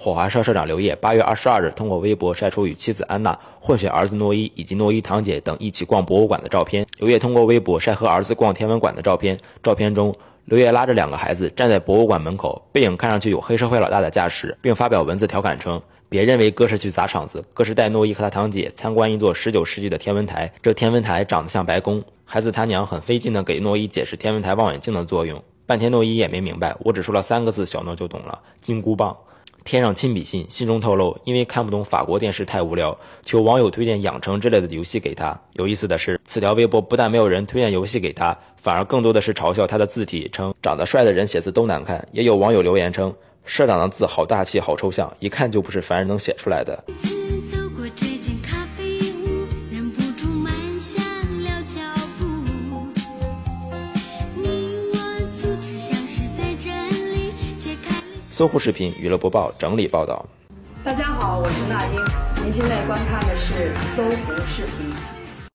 火花社社长刘烨8月22日通过微博晒出与妻子安娜、混血儿子诺伊以及诺伊堂姐等一起逛博物馆的照片。刘烨通过微博晒和儿子逛天文馆的照片，照片中刘烨拉着2个孩子站在博物馆门口，背影看上去有黑社会老大的架势，并发表文字调侃称：别认为哥是去砸场子，哥是带诺伊和他堂姐参观一座19世纪的天文台，这天文台长得像白宫。孩子他娘很费劲地给诺伊解释天文台望远镜的作用，半天诺伊也没明白，我只说了3个字，小诺就懂了：金箍棒。贴上亲笔信，信中透露，因为看不懂法国电视太无聊，求网友推荐养成之类的游戏给他。有意思的是，此条微博不但没有人推荐游戏给他，反而更多的是嘲笑他的字体，称长得帅的人写字都难看。也有网友留言称，社长的字好大气好抽象，一看就不是凡人能写出来的。搜狐视频娱乐播报整理报道。 大家好，我是那英，您现在观看的是搜狐视频。